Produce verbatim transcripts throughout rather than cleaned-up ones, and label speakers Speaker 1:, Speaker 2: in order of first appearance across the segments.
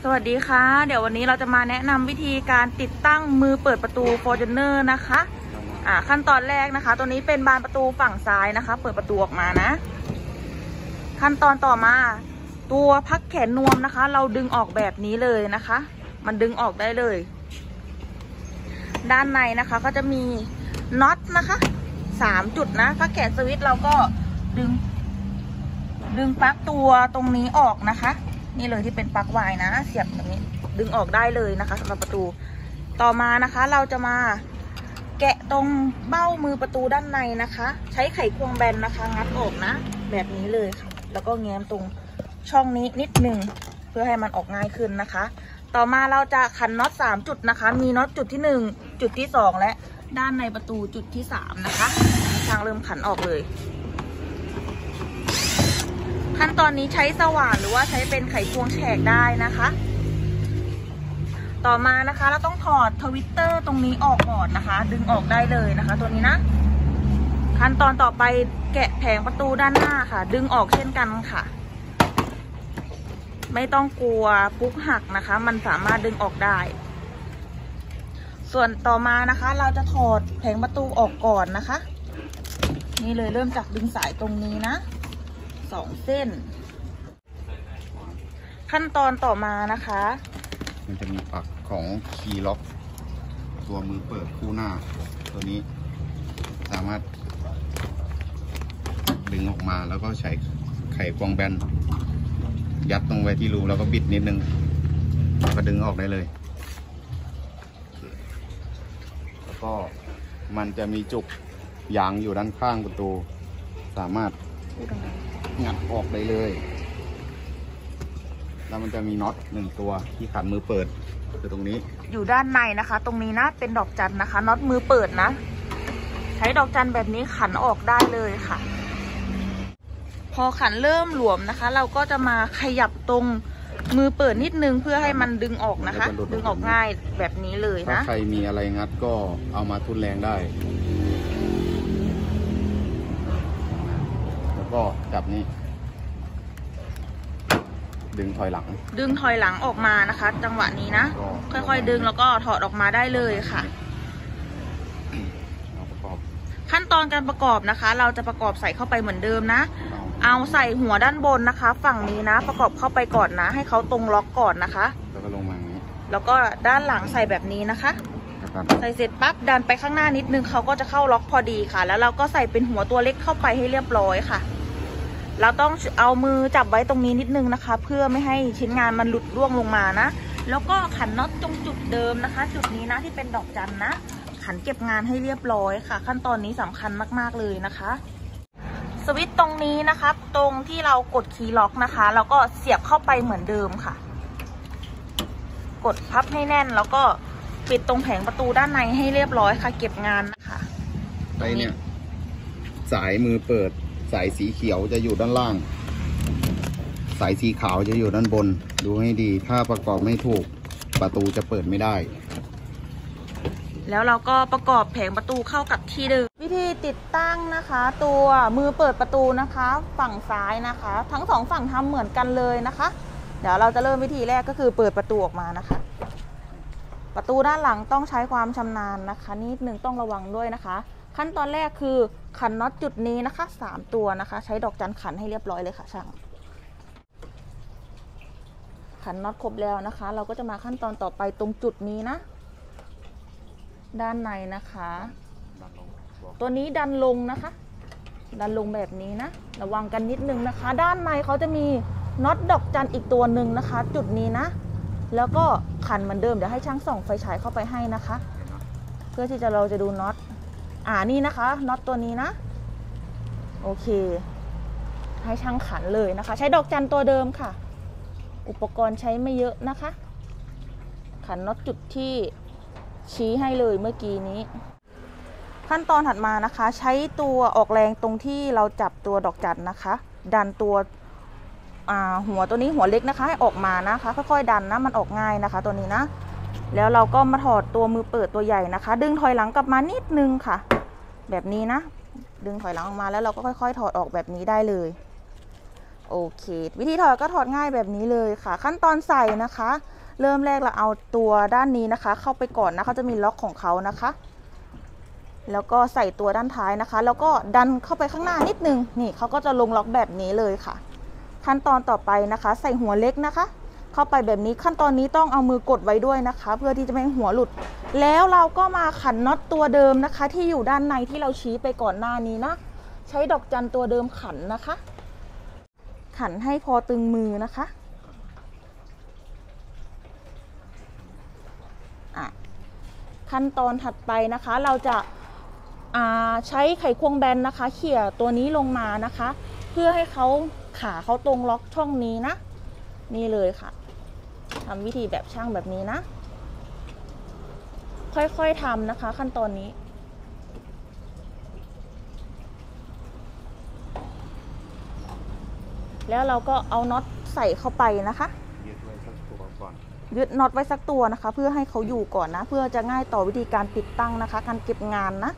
Speaker 1: สวัสดีค่ะเดี๋ยววันนี้เราจะมาแนะนำวิธีการติดตั้งมือเปิดประตู Fortuner นะคะอ่าขั้นตอนแรกนะคะตัวนี้เป็นบานประตูฝั่งซ้ายนะคะเปิดประตูออกมานะขั้นตอนต่อมาตัวพักแขนนวมนะคะ เราดึงออกแบบนี้เลยนะคะมันดึงออกได้เลยด้านในนะคะก็จะมีน็อตนะคะสามจุดนะพักแขนสวิตช์เราก็ดึงดึงปลั๊กตัวตรงนี้ออกนะคะนี่เลยที่เป็นปลั๊กวายนะเสียบตรงนี้ดึงออกได้เลยนะคะสำหรับประตูต่อมานะคะเราจะมาแกะตรงเบ้ามือประตูด้านในนะคะใช้ไขควงแบนนะคะงัดออกนะแบบนี้เลยค่ะแล้วก็แง้มตรงช่องนี้นิดนึงเพื่อให้มันออกง่ายขึ้นนะคะต่อมาเราจะขันน็อตสามจุดนะคะมีน็อตจุดที่หนึ่งจุดที่สองและด้านในประตูจุดที่สามนะคะช่างเริ่มขันออกเลยขั้นตอนนี้ใช้สว่านหรือว่าใช้เป็นไขควงแฉกได้นะคะต่อมานะคะเราต้องถอดทวิตเตอร์ตรงนี้ออกก่อนนะคะดึงออกได้เลยนะคะตัวนี้นะขั้นตอนต่อไปแกะแผงประตูด้านหน้าค่ะดึงออกเช่นกันค่ะไม่ต้องกลัวปุ๊กหักนะคะมันสามารถดึงออกได้ส่วนต่อมานะคะเราจะถอดแผงประตูออกก่อนนะคะนี่เลยเริ่มจากดึงสายตรงนี้นะสองเส้นขั้นตอนต่อมานะคะ
Speaker 2: มันจะมีปลั๊กของคีย์ล็อกตัวมือเปิดคู่หน้าตัวนี้สามารถดึงออกมาแล้วก็ใช้ไขควงแบนยัดตรงไว้ที่รูแล้วก็บิดนิดนึงแล้วก็ดึงออกได้เลยแล้วก็มันจะมีจุกยางอยู่ด้านข้างประตูสามารถงัดออกได้เลยแล้วมันจะมีน็อตหนึ่งตัวที่ขันมือเปิดคือตรงนี้
Speaker 1: อยู่ด้านในนะคะตรงนี้นะเป็นดอกจันนะคะน็อตมือเปิดนะใช้ดอกจันแบบนี้ขันออกได้เลยค่ะพอขันเริ่มหลวมนะคะเราก็จะมาขยับตรงมือเปิดนิดนึงเพื่อให้มันดึงออกนะคะดึงออกง่ายแบบนี้เลยนะ
Speaker 2: ถ้าใครมีอะไรงัดก็เอามาทุนแรงได้แล้วก็จับนี้ดึงถอยหลัง
Speaker 1: ดึงถอยหลังออกมานะคะจังหวะนี้นะค่อยๆดึงแล้วก็ถอดออกมาได้เลยค่ะขั้นตอนการประกอบนะคะเราจะประกอบใส่เข้าไปเหมือนเดิมนะเอาใส่หัวด้านบนนะคะฝั่งนี้นะประกอบเข้าไปก่อนนะให้เขาตรงล็อกก่อนนะคะ
Speaker 2: แล้วก็ลงมาอย่างนี้
Speaker 1: แล้วก็ด้านหลังใส่แบบนี้นะคะใส่เสร็จปั๊บดันไปข้างหน้านิดนึงเขาก็จะเข้าล็อกพอดีค่ะแล้วเราก็ใส่เป็นหัวตัวเล็กเข้าไปให้เรียบร้อยค่ะเราต้องเอามือจับไว้ตรงนี้นิดนึงนะคะเพื่อไม่ให้ชิ้นงานมันหลุดร่วงลงมานะแล้วก็ขันน็อตตรงจุดเดิมนะคะจุดนี้นะที่เป็นดอกจันนะขันเก็บงานให้เรียบร้อยค่ะขั้นตอนนี้สำคัญมากๆเลยนะคะสวิตช์ตรงนี้นะคะตรงที่เรากดคีย์ล็อกนะคะแล้วก็เสียบเข้าไปเหมือนเดิมค่ะกดพับให้แน่นแล้วก็ปิดตรงแผงประตูด้านในให้เรียบร้อยค่ะเก็บงานนะคะ
Speaker 2: ไปเนี่ยสายมือเปิดสายสีเขียวจะอยู่ด้านล่างสายสีขาวจะอยู่ด้านบนดูให้ดีถ้าประกอบไม่ถูกประตูจะเปิดไม่ได้
Speaker 1: แล้วเราก็ประกอบแผงประตูเข้ากับที่เดิมวิธีติดตั้งนะคะตัวมือเปิดประตูนะคะฝั่งซ้ายนะคะทั้งสองฝั่งทำเหมือนกันเลยนะคะเดี๋ยวเราจะเริ่มวิธีแรกก็คือเปิดประตูออกมานะคะประตูด้านหลังต้องใช้ความชำนาญนะคะนิดนึงต้องระวังด้วยนะคะขั้นตอนแรกคือขันน็อตจุดนี้นะคะสามตัวนะคะใช้ดอกจันขันให้เรียบร้อยเลยค่ะช่างขันน็อตครบแล้วนะคะเราก็จะมาขั้นตอนต่อไปตรงจุดนี้นะด้านในนะคะตัวนี้ดันลงนะคะดันลงแบบนี้นะระวังกันนิดนึงนะคะด้านในเขาจะมีน็อตดอกจันอีกตัวหนึ่งนะคะจุดนี้นะแล้วก็ขันเหมือนเดิมเดี๋ยวให้ช่างส่องไฟฉายเข้าไปให้นะคะเพื่อที่จะเราจะดูน็อตอ่านี่นะคะน็อตตัวนี้นะโอเคให้ช่างขันเลยนะคะใช้ดอกจันตัวเดิมค่ะอุปกรณ์ใช้ไม่เยอะนะคะขันน็อตจุดที่ชี้ให้เลยเมื่อกี้นี้ขั้นตอนถัดมานะคะใช้ตัวออกแรงตรงที่เราจับตัวดอกจันนะคะดันตัวหัวตัวนี้หัวเล็กนะคะให้ออกมานะคะค่อยๆดันนะมันออกง่ายนะคะตัวนี้นะแล้วเราก็มาถอดตัวมือเปิดตัวใหญ่นะคะดึงถอยหลังกลับมานิดนึงค่ะแบบนี้นะดึงถอยหลังออกมาแล้วเราก็ค่อยๆถอดออกแบบนี้ได้เลยโโอเค วิธีถอดก็ถอดง่ายแบบนี้เลยค่ะ ขั้นตอนใส่นะคะ เริ่มแรกเราเอาตัวด้านนี้นะคะ เข้าไปก่อนนะเขาจะมีล็อกของเขานะคะ แล้วก็ใส่ตัวด้านท้ายนะคะ แล้วก็ดันเข้าไปข้างหน้านิดนึงนี่เขาก็จะลงล็อกแบบนี้เลยค่ะ ขั้นตอนต่อไปนะคะ ใส่หัวเล็กนะคะ เข้าไปแบบนี้ขั้นตอนนี้ต้องเอามือกดไว้ด้วยนะคะ เพื่อที่จะไม่ให้หัวหลุด แล้วเราก็มาขันน็อตตัวเดิมนะคะ ที่อยู่ด้านในที่เราชี้ไปก่อนหน้านี้นะใช้ดอกจันตัวเดิมขันนะคะ ขันให้พอตึงมือนะคะอ่ะขั้นตอนถัดไปนะคะ เราจะใช้ไขควงแบนนะคะเขี่ยตัวนี้ลงมานะคะ เพื่อให้เขาขาเขาตรงล็อกช่องนี้นะนี่เลยค่ะทำวิธีแบบช่างแบบนี้นะค่อยๆทำนะคะขั้นตอนนี้แล้วเราก็เอาน็อตใส่เข้าไปนะคะยึดไว้สักตัวก่อนยึดน็อตไว้สักตัวนะคะเพื่อให้เขาอยู่ก่อนนะเพื่อจะง่ายต่อวิธีการติดตั้งนะคะการเก็บงานนะ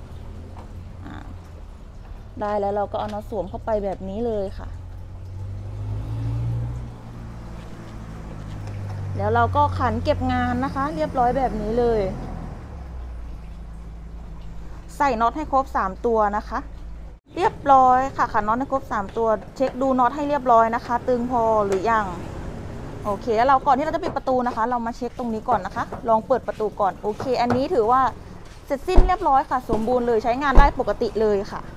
Speaker 1: ได้แล้วเราก็เอาน็อตสวมเข้าไปแบบนี้เลยค่ะแล้วเราก็ขันเก็บงานนะคะเรียบร้อยแบบนี้เลยใส่น็อตให้ครบสามตัวนะคะเรียบร้อยค่ะขันน็อตให้ครบสามตัวเช็คดูน็อตให้เรียบร้อยนะคะตึงพอหรือยังโอเคแล้วเราก่อนที่เราจะปิดประตูนะคะเรามาเช็คตรงนี้ก่อนนะคะลองเปิดประตูก่อนโอเคอันนี้ถือว่าเสร็จสิ้นเรียบร้อยค่ะสมบูรณ์เลยใช้งานได้ปกติเลยค่ะ